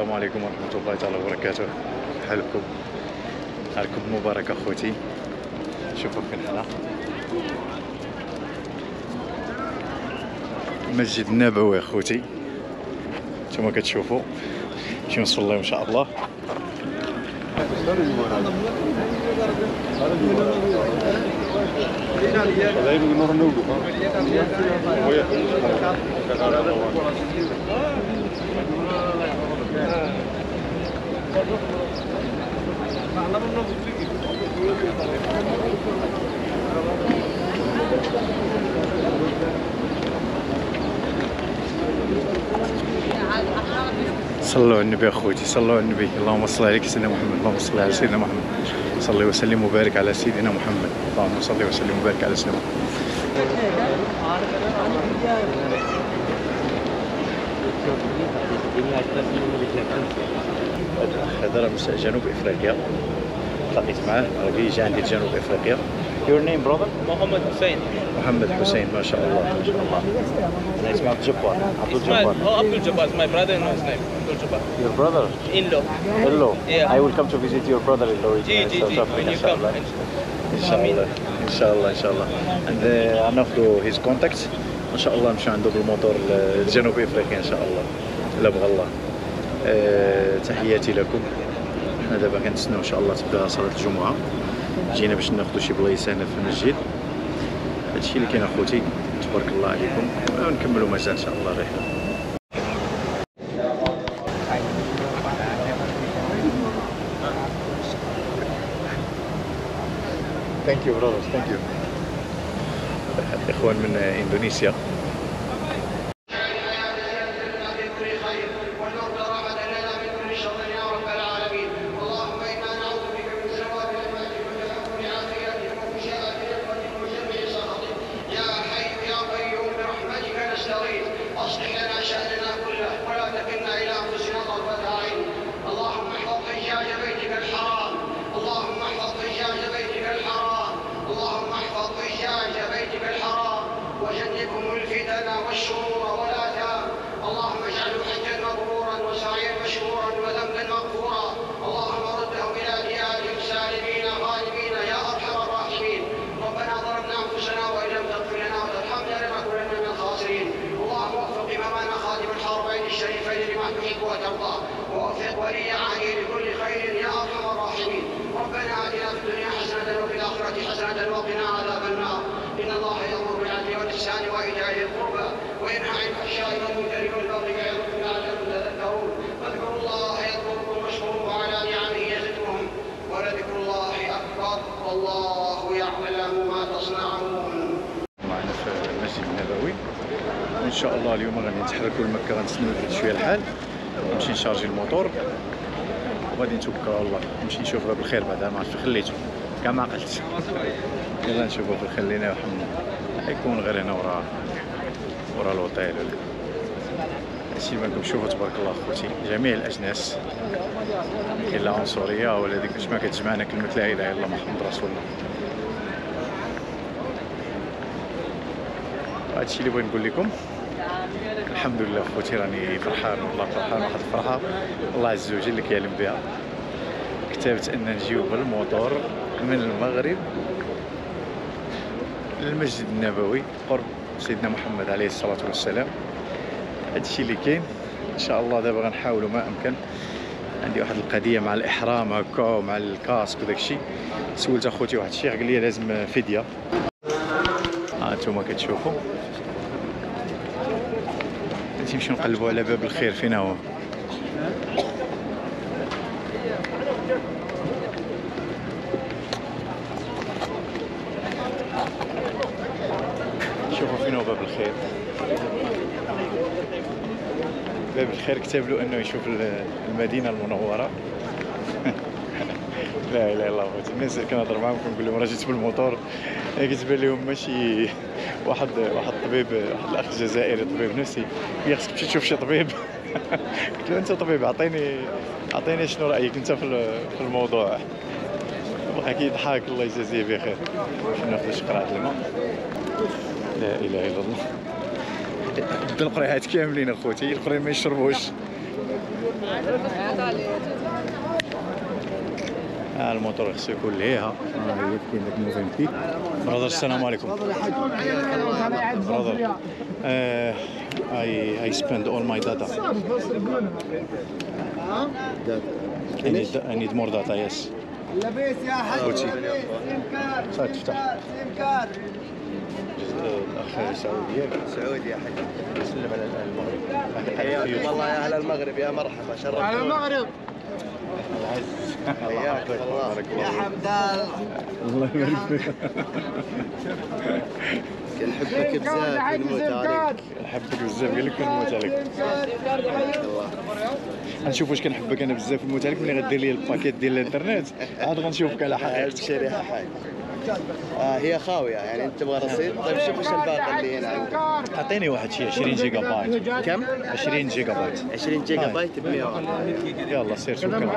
السلام عليكم ورحمة الله تعالى وبركاته. حالكم؟ حالكم مبارك اخوتي. شوفوا فين حنا، المسجد النبوي اخوتي، نتوما كتشوفوا نمشيو نصليو ان شاء الله. صلوا على النبي اخوتي، صلوا على النبي. اللهم صل عليك سيدنا محمد، اللهم صل على سيدنا محمد، صلي وسلم وبارك على سيدنا محمد، اللهم صل وسلم وبارك على سيدنا محمد. هذا راه من جنوب افريقيا، تلاقيت معاه راجل جا عندي جنوب افريقيا. Your name brother? محمد حسين. محمد حسين، ما شاء الله ما شاء الله. أنا اسمي عبد الجبار. عبد الجبار. Oh, Abdul Jabbar. My brother-in-law is name Abdul Jabbar. Your brother? In-law. Hello. Yeah. I will come to visit your brother-in-law in South Africa. When you come. إن شاء الله إن شاء الله إن شاء الله. And ناخذوا his contacts. إن شاء الله نمشي عنده بالموتور لجنوب أفريقيا إن شاء الله. إلا بغى الله. تحياتي لكم. حنا دابا كنتسناو إن شاء الله تبدا صلاة الجمعة. جينا باش ناخذوا شي بلايص هنا في المسجد. هادشي اللي كاين اخوتي، تبارك الله عليكم، ونكملوا مازال ان شاء الله الرحله. ثانك يو برادرز، ثانك يو. اخوان من اندونيسيا. ووفق ولي عهده لكل خير يا ارحم الراحمين. ربنا اتنا في الدنيا حسنه وفي الاخره حسنه وقنا عذاب النار. ان الله يامر بالعدل والاحسان وايتاء ذي القربى وينهى عن الفحشاء والمنكر والبغي يعظكم لعلكم تذكرون. فاذكروا الله يذكركم واشكروه على نعمه يزدكم ولذكر الله اكبر والله يعلم ما تصنعون. معنا في المسجد النبوي، وان شاء الله اليوم غادي نتحركوا لمكه، غنستناو شويه الحال، نمشي نشارجي الموتور وغادي نتوكلوا على الله، نمشي نشوف باب الخير. بعدا ما عرفتش خليته كاع ما عقلت. يلا نشوفوا في الخير لينا وحنا يكون غير هنا ورا الوطيل ولا هادشي. مالكم شوفوا تبارك الله اخوتي، جميع الاجناس، كاين لا عنصريه ولا ديك باش ما كتجمعنا كلمه لا اله الا الله محمد رسول الله. هادشي اللي بغيت نقول لكم. الحمد لله اخوتي، راني فرحان والله، فرحان واحد الفرحه الله عز وجل اللي كيعلم بها. كتبت ان نجيو بالموتور من المغرب للمسجد النبوي قرب سيدنا محمد عليه الصلاه والسلام. هادشي اللي كاين ان شاء الله. دابا غنحاولوا ما امكن. عندي واحد القضيه مع الاحرام هكا ومع الكاسك وداكشي. سولت اخوتي واحد الشيخ قال لي لازم فديه. هانتوما كتشوفوا، نمشيو نقلبوا على باب الخير. فين هو؟ شوفوا فين هو باب الخير. باب الخير كتب له انه يشوف المدينه المنوره. لا اله الا الله. الناس اللي كنهضر معاهم كنقول لهم راه جيت بالموتور، كتبان لهم ماشي واحد الطبيب، واحد الاخ جزائري طبيب نفسي، خصك تمشي تشوف شي طبيب. قلت له انت طبيب، عطيني شنو رايك انت في الموضوع. بقى كيضحك الله يجازيه بخير. ناخذ شي قرعه الماء. لا اله الا الله. بدا القريعات كاملين اخوتي، القريين ما يشربوش، الموتور خصو يكون ليها. هي كاين داك موفيمبيك. برادر السلام عليكم. برادر I spend all my data. I need more data. Yes. لبيس يا حاج. صافي تفتح. الاخ سعودي يا حاج. سلم على المغرب. حياكم الله يا اهل المغرب، يا مرحبا شرفتونا. على المغرب. حياك الله يا حمدان. الله يبارك فيك. كنحبك بزاف ونموت عليك. نحبك بزاف قال لك كنموت عليك. الله. غنشوف واش كنحبك انا بزاف ونموت عليك ملي غدير لي الباكيت ديال الانترنت عاد غنشوفك على حقيقتك. شريها حاج. هي خاويه يعني انت تبغى رصيد. طيب شوف ايش الباقي اللي هنا عندك. اعطيني واحد شي 20 جيجا بايت. كم؟ 20 جيجا بايت. 20 جيجا بايت ب 100. يلا سير شوف كلام.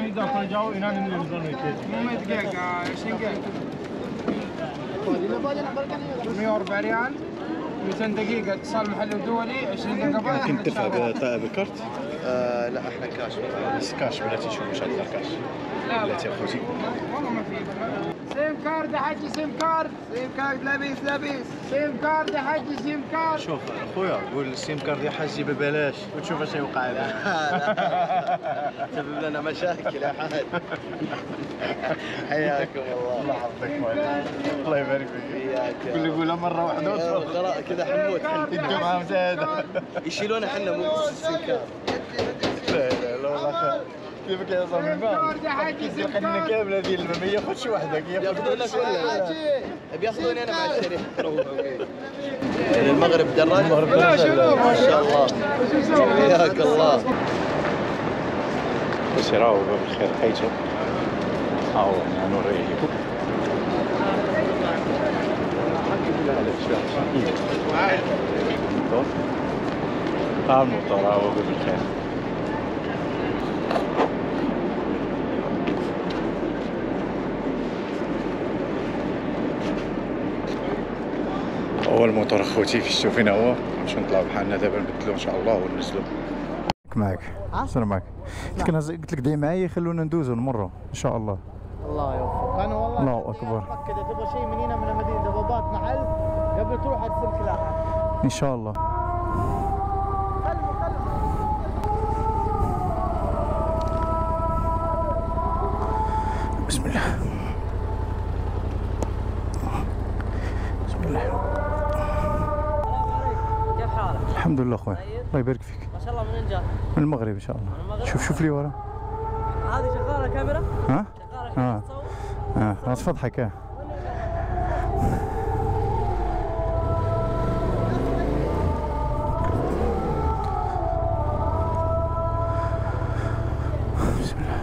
104 ريال 200 دقيقة اتصال محلي ودولي 20 جيجا بايت. ممكن تدفع بالكارت؟ لا احنا كاش. بس كاش بلاتي شوف واش غادي كاش. بلاتي اخوتي. والله ما في. سيم كارد يا حاجي، سيم كارد. سيم كارد لابيس لابيس. سيم كارد يا حاجي، سيم كارد. شوف اخويا قول السيم كارد يا حاجي ببلاش وتشوف اش يوقع لك. تسبب لنا مشاكل يا حاج. حياكم الله. الله يحفظك خويا. الله يبارك فيك. حياك. كل يقولها مره واحده خلاص كذا حنموت. الجمعه مساعده. يشيلونا حنا مو السنكار. لا لا لا والله كيفك يا صاحبي؟ خلينا كامل هذه ال 100 خذ شي وحده ياخذونا كلنا. بياخذوني انا مع الشريحه. المغرب دراج. ما شاء الله. حياك الله. بس راهو باب الخير حيته هاو يعني نوريه. الموتور هاو باب الخير. هو الموتور اخوتي كيشتو فينا هو. نمشيو نطلعو بحالنا دابا نبدلو ان شاء الله وننزلو معاك. السلام معاك. قلت لك داي معايا خلونا ندوزو نمرو ان شااء الله. الله يوفقك. انا والله الله اكبر. متاكد تبغى شيء من هنا من مدينه دبابات محل قبل تروح السلك الاخر ان شاء الله. بسم الله. بسم الله. كيف حالك؟ الحمد لله خويا. الله يبارك فيك. ما شاء الله من انجاز. من المغرب ان شاء الله. شوف لي ورا. هذه شغاله كاميرا؟ ها؟ شغاله خلاص فضحك. بسم الله.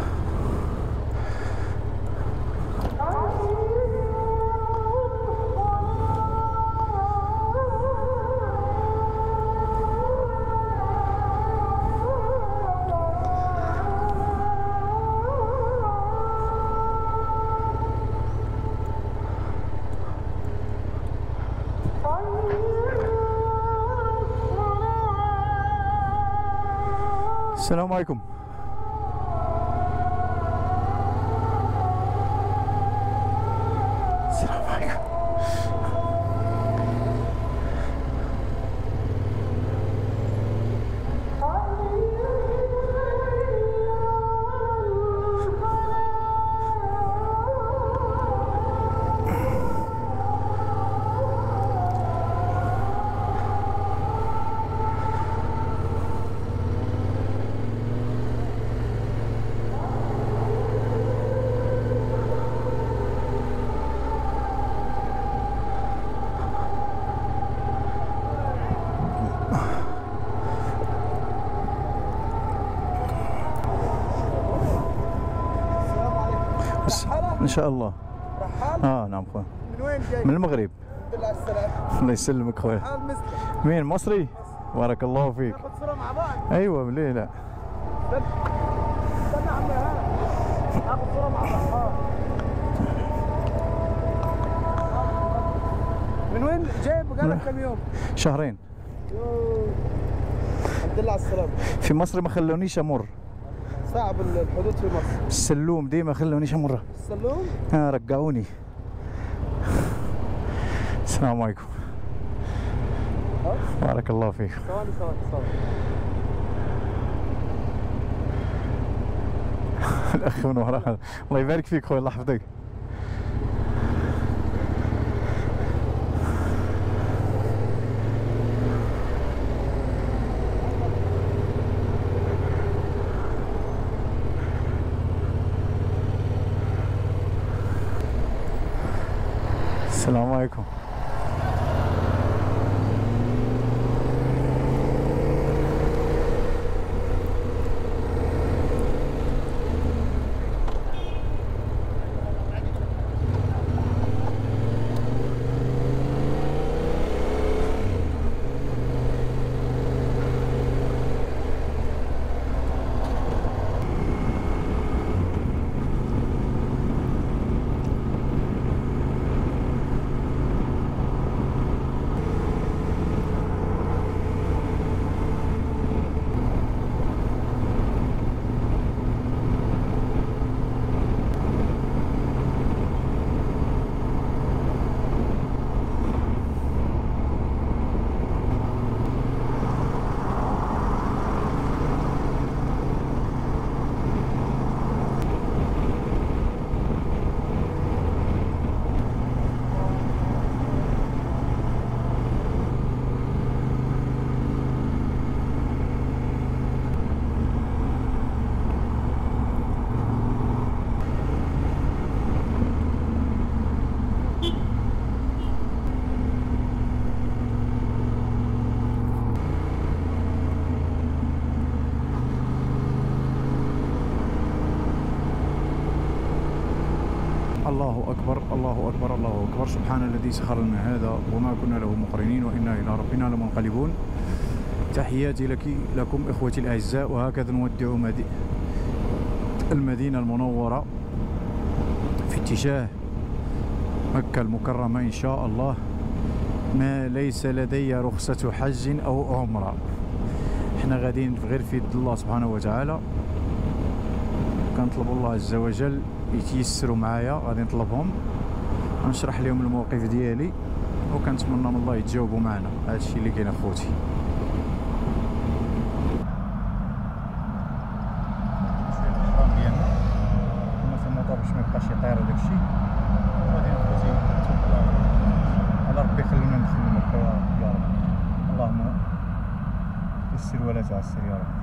السلام عليكم. السلام عليكم. ان شاء الله. نعم خويا. من وين جاي؟ من المغرب. الحمد لله على السلامة. الله يسلمك خويا. حال مسلم. مين مصري؟ بارك الله فيك. ناخذ صورة مع بعض. ايوه ليه لا. استنى عمي ناخذ صورة مع بعض. من وين جاي؟ بقالك كم يوم؟ شهرين. الحمد لله على السلامة. في مصر ما خلونيش امر. صعب الحدود في مصر. السلوم دي ما خلونيش امر. السلوم؟ رجعوني. السلام عليكم. بارك الله فيك. ثواني. الاخ من وراها. الله يبارك فيك خويا، الله يحفظك. السلام عليكم. الله أكبر الله أكبر الله أكبر. سبحان الذي سخر لنا هذا وما كنا له مقرنين وإنا إلى ربنا لمنقلبون. تحياتي لكم إخوتي الأعزاء، وهكذا نودع المدينة المنورة في اتجاه مكة المكرمة إن شاء الله. ما ليس لدي رخصة حج أو عمرة، احنا غاديين غير في يد الله سبحانه وتعالى. كنطلب الله عز وجل يتيسروا معايا، غادي نطلبهم غنشرح لهم الموقف ديالي، وكنتمنى من الله يتجاوبوا معنا. هادشي اللي كاين اخوتي. في الموطور باش ما يبقاش يطير وداكشي، وغادي اخوتي نتوكل على ربي يخلينا ندخلوا مكة يا رب يا رب. اللهم يسر ولا تعسر يا رب.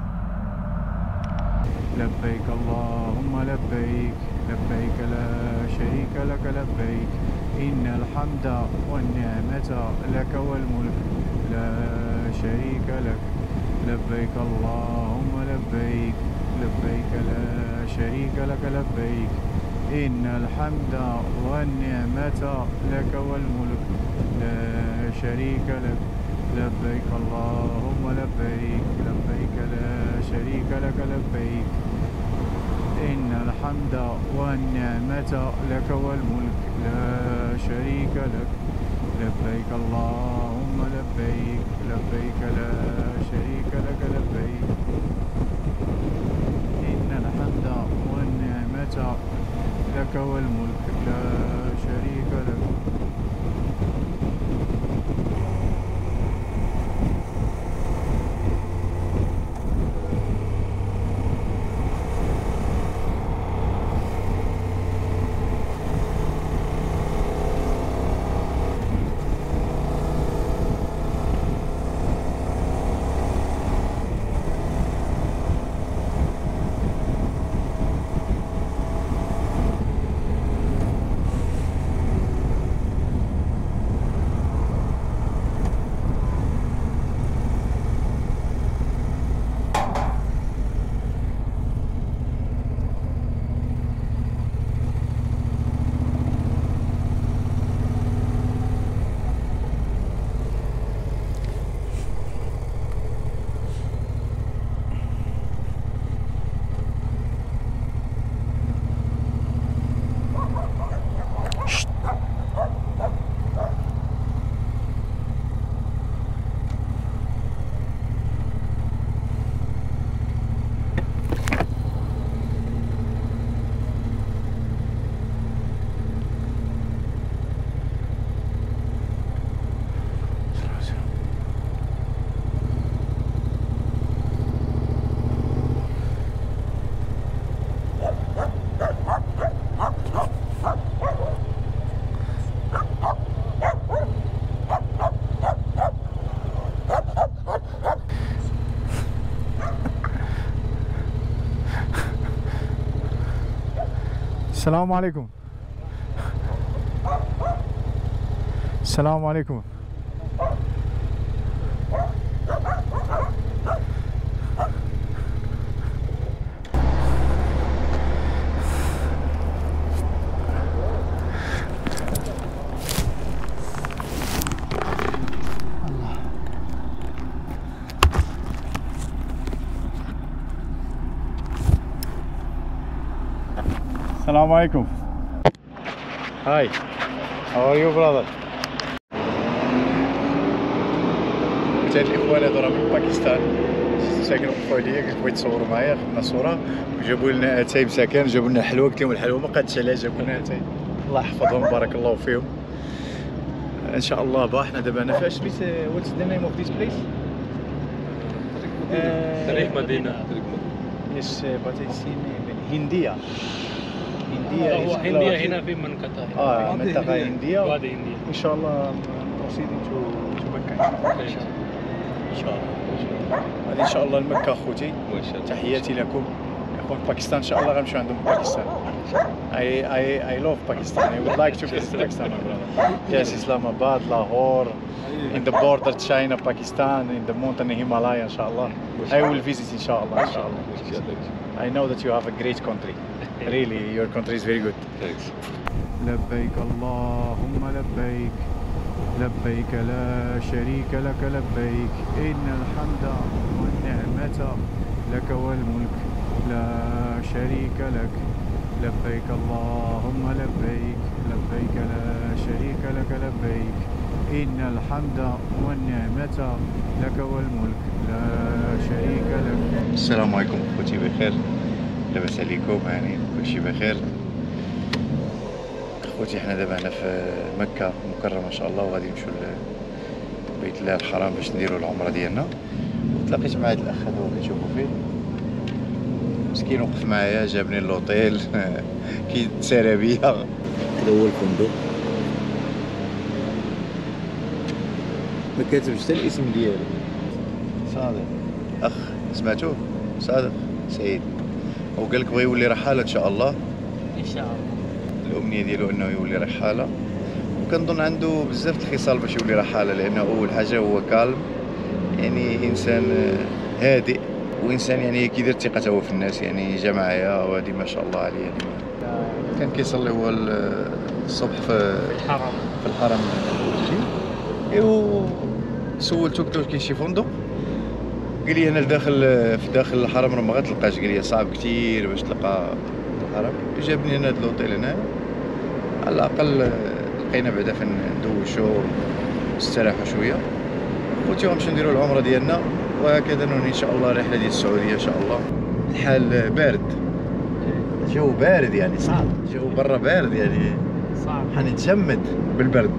لبيك اللهم لبيك لبيك لا شريك لك لبيك إن الحمد والنعمة لك والملك لا شريك لك. لبيك اللهم لبيك لبيك لا شريك لك لبيك إن الحمد والنعمة لك والملك لا شريك لك. لبيك اللهم لبيك لبيك لا شريك لك لبيك إن الحمد والنعمة لك والملك لا شريك لك. لبيك اللهم لبيك لبيك لا شريك لك لبيك إن الحمد والنعمة لك والملك لا شريك لك. السلام عليكم. السلام عليكم. السلام عليكم. Hi. How are you brother? قلت هاد الاخوان هادو راه من باكستان ساكنين في السعوديه، قلت بغيت تصوروا معايا، خدنا صوره وجابوا لنا اتاي مساكن، جابوا لنا حلوه، قلت لهم الحلوه ما قادتش عليها، جابوا لنا اتاي الله يحفظهم بارك الله فيهم ان شاء الله. با حنا دابا انا فاش سميت واتس ذا نيم اوف ذيس بليس؟ طريق مدينة. يس باتيسي هنديه. هو هندية هنا في منطقة منطقه هنديه وادي هندية ان شاء الله proceeding to مكه ان شاء الله. هذه ان شاء الله لمكه اخوتي. تحياتي لكم اخوان باكستان، ان شاء الله غنمشيو عندهم باكستان. I love Pakistan. I would like to visit Pakistan, my brother. Yes, Islamabad, Lahore, in the border China, Pakistan, in the mountain Himalaya, inshallah. I will visit inshallah. I know that you have a great country. Really, your country is very good. Thanks. لبيك اللهم لبيك لبيك لا شريك لك لبيك إن الحمد والنعمة لك والملك لا شريك لك لبيك اللهم لبيك لبيك لا شريك لك لبيك إن الحمد والنعمة لك والملك لا شريك لك. السلام عليكم اخوتي، بخير؟ لاباس عليكم؟ يعني كلشي بخير اخوتي. حنا دابا هنا في مكة المكرمة ان شاء الله، وغادي نمشيو لبيت الله الحرام باش نديرو العمرة ديالنا. وتلاقيت مع هاد الاخ هذا اللي كتشوفوا فيه مسكين، وقف معايا جابني اللوطيل كيتسارى بيا. هذا هو الفندق، ما كاتبش حتى الاسم ديالو. صادق اخ سمعتوه؟ صادق سعيد، هو قال لك بغى يولي رحالة ان شاء الله. ان شاء الله الامنيه ديالو انه يولي رحاله، وكنظن عنده بزاف الخصال باش يولي رحاله، لانه اول حاجه هو كالم، يعني انسان هادئ، وانسان يعني كيدير ثقته هو في الناس، يعني جا معايا وهادي ما شاء الله عليه. يعني كان كيصلي هو الصبح في الحرم ايوا سولتو قلت له كاين شي فندق؟ قال لي انا داخل الحرم راه ما غتلقاش، قال لي صعب كثير باش تلقى الحرم. جابني هنا هاد لوطيل هنا، على الاقل لقينا بعدا فين ندوشو ونستراحو شويه. خوتي غنمشيو نديرو العمره ديالنا، وهكذا نولي ان شاء الله الرحله ديال السعوديه ان شاء الله. الحال بارد، الجو بارد يعني صعب، الجو برا بارد يعني صعب، حنتجمد بالبرد.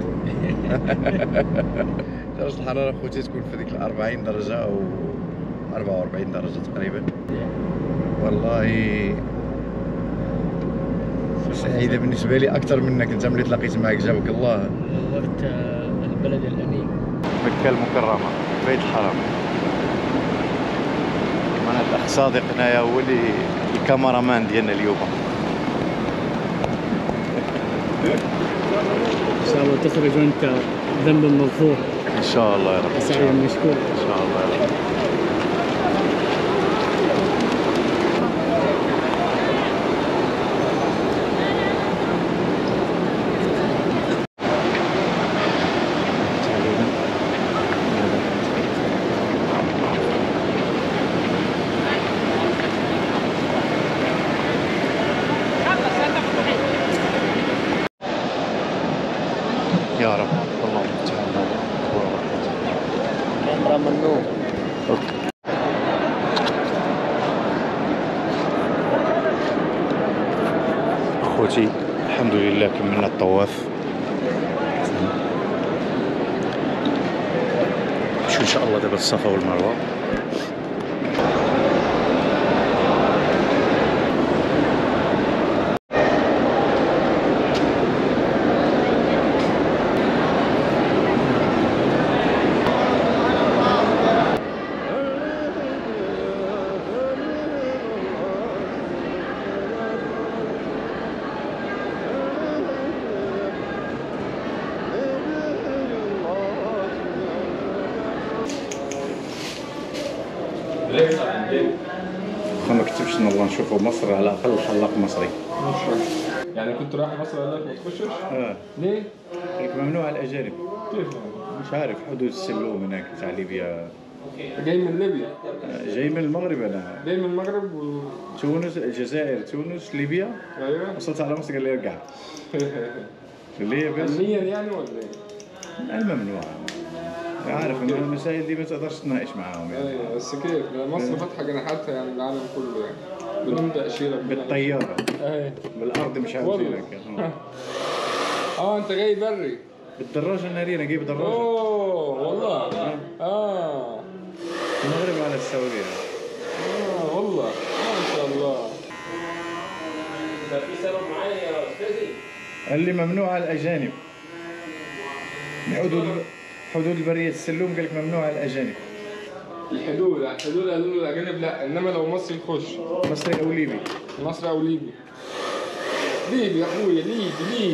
درجه الحراره خوتي تكون في ديك 40 درجه او 44 درجه تقريبا. والله سعيده بالنسبه لي اكثر منك انت ملي تلاقيت معك، جابك الله. زرت البلد الامين مكه المكرمه بيت الحرام. انا الاخ صادق هنايا هو اللي الكاميرامان ديالنا اليوم. ان شاء الله تخرج وانت ذنب مغفور ان شاء الله يا رب، سعيد مشكور ان شاء الله يا رب. يا رب اللهم افتح لنا عمرة ممنوع. اخوتي الحمد لله كملنا الطواف، شو ان شاء الله دابا الصفا والمروه. نشوفوا مصر على الاقل خلاق مصري. يعني كنت رايح مصر قال لك ما تخشش؟ ليه؟ قالك ممنوع على الاجانب. كيف؟ مش عارف حدود السلوم هناك تاع ليبيا. جاي من ليبيا؟ جاي من المغرب انا. جاي من المغرب تونس، الجزائر، تونس، ليبيا. ايوه. وصلت على مصر قال لي ارجع. ليه بس؟ امنيا يعني ولا ايه؟ الممنوع. عارف ان المسائل دي ما تقدرش تناقش معاهم يعني. ايوه بس كيف؟ مصر فاتحه جناحاتها يعني العالم كله يعني بدون تاشيره. بالطياره. ايوه. بالارض مش عاوزينك. انت جاي بري. بالدراجه الناريه انا جايب دراجه. اوه والله. المغرب على السعوديه. والله ما شاء الله. في سبب معين يا استاذي؟ قال لي ممنوع على الاجانب. حدود البريه السلوم قال لك ممنوع على الاجانب. الحدود قالوا الاجانب لا، انما لو مصري يخش. مصري او ليبي. مصري او ليبي. ليبي يا اخويا، ليبي.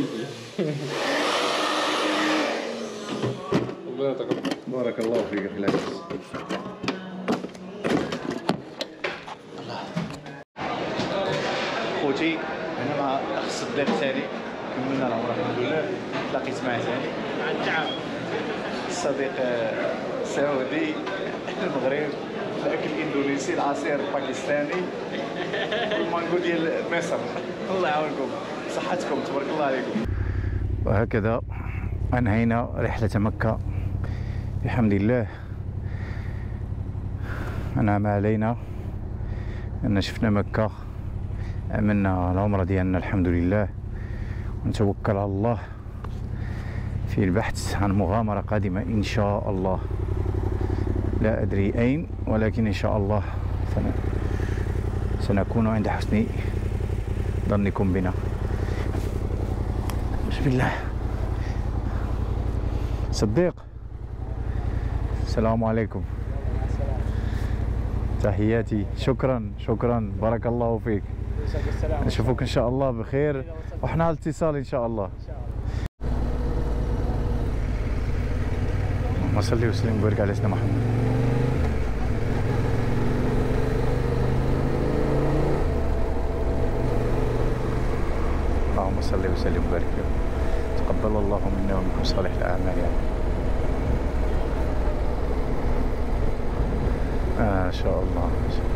ربنا يتقبل. بارك الله فيك اخي العزيز. خوتي انا مع الاخ الصديق ثاني كملنا العمره الحمد لله. تلاقيت معاه ثاني مع التعاون. الصديق سعودي، المغرب، الاكل الاندونيسي، العصير الباكستاني، المانجو ديال مصر. الله يعاونكم، صحتكم، تبارك الله عليكم. وهكذا انهينا رحله مكه بحمد الله. أنعم علينا أن شفنا مكة، عملنا العمرة ديالنا الحمد لله، ونتوكل على الله في البحث عن مغامرة قادمة إن شاء الله. لا أدري أين، ولكن إن شاء الله سنكون عند حسن ظنكم بنا. بسم الله. صديق، السلام عليكم. تحياتي. شكرا بارك الله فيك. نشوفك ان شاء الله بخير، وحنا على الاتصال ان شاء الله. اللهم صل وسلم وبارك على سيدنا محمد. اللهم صل وسلم وبارك. تقبل الله منا ومنكم صالح الاعمال يا رب. ما شاء الله.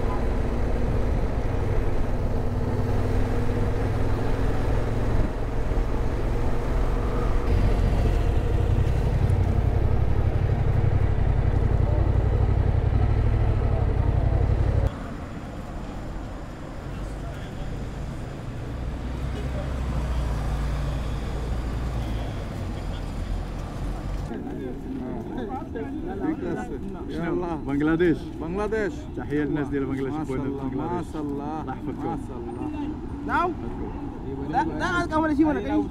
بنغلاديش. تحية للناس ديال بنغلاديش. ما شاء الله الله يحفظكم. ما شاء الله. نعم. لا أنا أول شيء ولا كذي.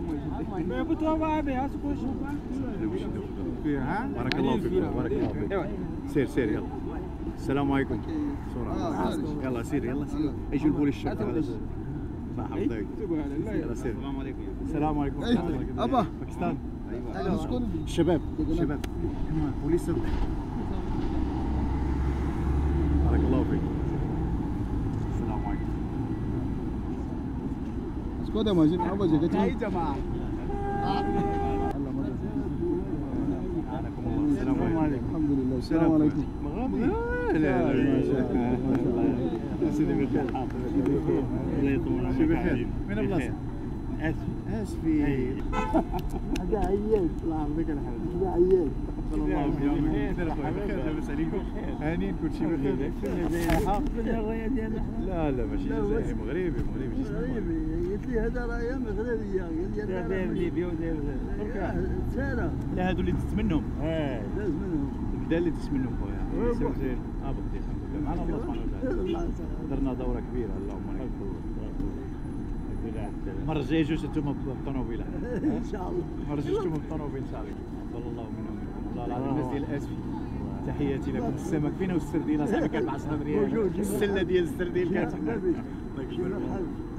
بارك الله فيكم. بارك الله فيك. سير يلا. السلام عليكم. يلا سير يلا. ايش البوليس الشرطة هذا؟ الله يحفظك. يلا سير. السلام عليكم. السلام عليكم. أبا. باكستان. شباب بوليس. بارك الله فيك. السلام عليكم. اسكت يا ماجد. أبا جاكتي. أي جماعة. السلام عليكم. الحمد لله. السلام عليكم. لا سيدي بخير. الله يطول عمرك. بخير. من البلاصة؟ اسفي. هذا عيال. الله يعطيك الحمد. هذا عيال. تقبل الله منكم. بخير. لاباس عليكم؟ هانيين كلشي بخير. لا ماشي جزائري، مغربي. قلت لي هذا رايه مغربيه. قال لي داير ليبيا وداير تركيا. لا هذو اللي دزت منهم. داز منهم. البدا اللي دزت منهم خويا. زين. بقدي الحمد لله. معنا الله سبحانه وتعالى. درنا دوره كبيره اللهم لك. المره الجايه جوج انتم بالطوموبيل. ان شاء الله. المره الجايه انتم بالطوموبيل ان شاء الله. تقبل الله منا ومنكم. والله العظيم الناس ديال اسفي. تحياتي لكم. السمك فينا والسردين اصاحبي كان ب 10 ريال. السله ديال السردين كانت. الله يكبر.